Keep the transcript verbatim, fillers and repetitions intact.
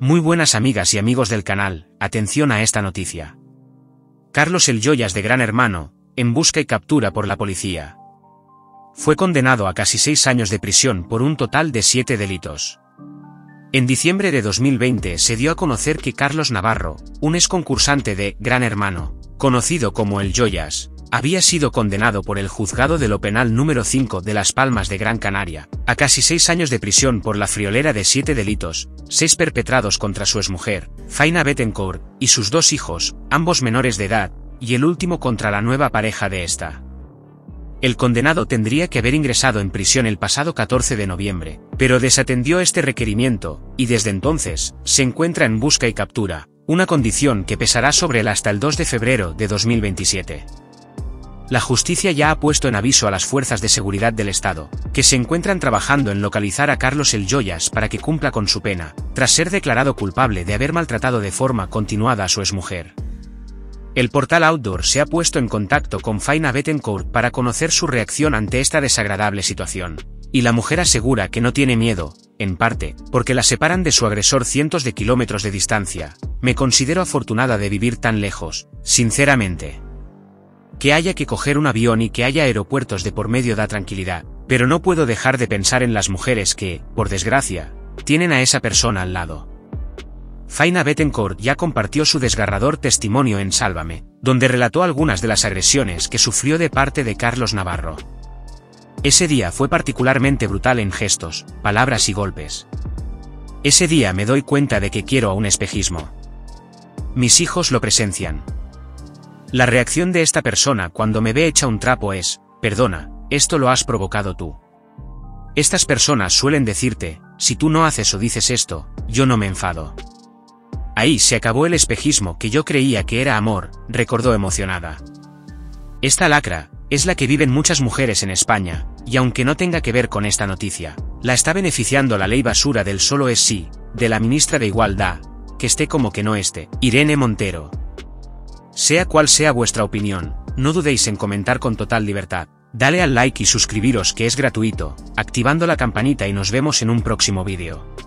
Muy buenas amigas y amigos del canal, atención a esta noticia. Carlos el Joyas de Gran Hermano, en busca y captura por la policía. Fue condenado a casi seis años de prisión por un total de siete delitos. En diciembre de dos mil veinte se dio a conocer que Carlos Navarro, un ex concursante de Gran Hermano, conocido como el Joyas, había sido condenado por el Juzgado de lo Penal número cinco de Las Palmas de Gran Canaria, a casi seis años de prisión por la friolera de siete delitos, seis perpetrados contra su exmujer, Faina Bettencourt, y sus dos hijos, ambos menores de edad, y el último contra la nueva pareja de esta. El condenado tendría que haber ingresado en prisión el pasado catorce de noviembre, pero desatendió este requerimiento, y desde entonces, se encuentra en busca y captura, una condición que pesará sobre él hasta el dos de febrero de dos mil veintisiete. La justicia ya ha puesto en aviso a las fuerzas de seguridad del Estado, que se encuentran trabajando en localizar a Carlos el Joyas para que cumpla con su pena, tras ser declarado culpable de haber maltratado de forma continuada a su exmujer. El portal Outdoor se ha puesto en contacto con Faina Bettencourt para conocer su reacción ante esta desagradable situación, y la mujer asegura que no tiene miedo, en parte, porque la separan de su agresor cientos de kilómetros de distancia. Me considero afortunada de vivir tan lejos, sinceramente. Que haya que coger un avión y que haya aeropuertos de por medio da tranquilidad, pero no puedo dejar de pensar en las mujeres que, por desgracia, tienen a esa persona al lado. Faina Bettencourt ya compartió su desgarrador testimonio en Sálvame, donde relató algunas de las agresiones que sufrió de parte de Carlos Navarro. Ese día fue particularmente brutal en gestos, palabras y golpes. Ese día me doy cuenta de que quiero a un espejismo. Mis hijos lo presencian. La reacción de esta persona cuando me ve hecha un trapo es, perdona, esto lo has provocado tú. Estas personas suelen decirte, si tú no haces o dices esto, yo no me enfado. Ahí se acabó el espejismo que yo creía que era amor, recordó emocionada. Esta lacra, es la que viven muchas mujeres en España, y aunque no tenga que ver con esta noticia, la está beneficiando la ley basura del solo es sí, de la ministra de Igualdad, que esté como que no esté, Irene Montero. Sea cual sea vuestra opinión, no dudéis en comentar con total libertad. Dale al like y suscribiros que es gratuito, activando la campanita y nos vemos en un próximo vídeo.